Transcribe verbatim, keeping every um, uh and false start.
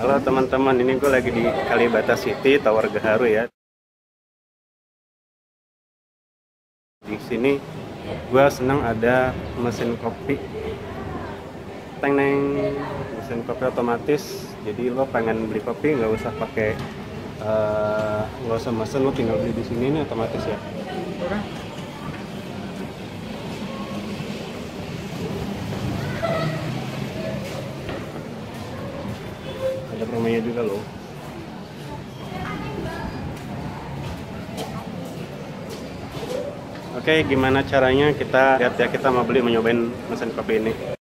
Halo teman-teman, ini gue lagi di Kalibata City, Tower Gaharu ya. Di sini gue senang ada mesin kopi, teng neng, mesin kopi otomatis. Jadi lo pengen beli kopi nggak usah pakai eh, nggak usah mesen, lo tinggal beli di sini, ini otomatis ya. Ada promonya juga loh. Oke, gimana caranya? Kita lihat ya, kita mau beli, mau nyobain mesin kopi ini.